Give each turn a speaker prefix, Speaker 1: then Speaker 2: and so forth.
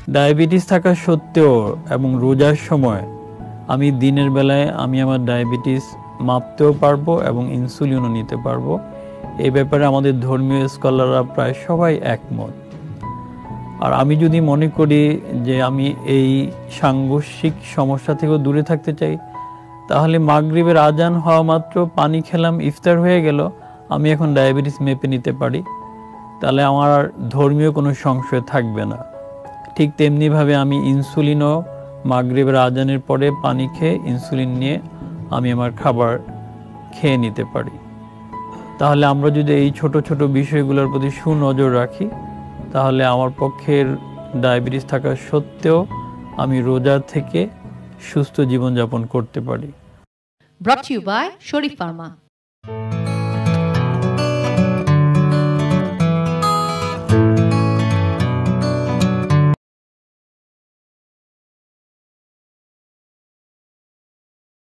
Speaker 1: Diabetes থাকা সত্ত্বেও এবং রোজার সময় আমি দিনের বেলায় আমি আমার ডায়াবেটিস মাপতেও পারবো এবং ইনসুলিনও নিতে পারবো। এই ব্যাপারে আমাদের ধর্মীয় স্কলাররা প্রায় সবাই একমত। আর আমি যদি মনে করি যে আমি এই সাংঘর্ষিক সমস্যা থেকেও দূরে থাকতে চাই, তাহলে মাগরিবের আজান হওয়া মাত্র পানি খেলাম, ইফতার হয়ে গেল, আমি এখন ডায়াবেটিস মেপে নিতে পারি, তাহলে আমার ধর্মীয় কোনো সংশয় থাকবে না। ঠিক তেমনিভাবে আমি ইনসুলিনও মাগরিবের আজানের পরে পানি খেয়ে ইনসুলিন নিয়ে আমি আমার খাবার খেয়ে নিতে পারি। তাহলে আমরা যদি এই ছোট ছোট বিষয়গুলোর প্রতি সুনজর রাখি, তাহলে আমার পক্ষের ডায়াবেটিস থাকা সত্ত্বেও আমি রোজা থেকে সুস্থ জীবনযাপন করতে পারি।
Speaker 2: Brought to you by Sharif Pharma.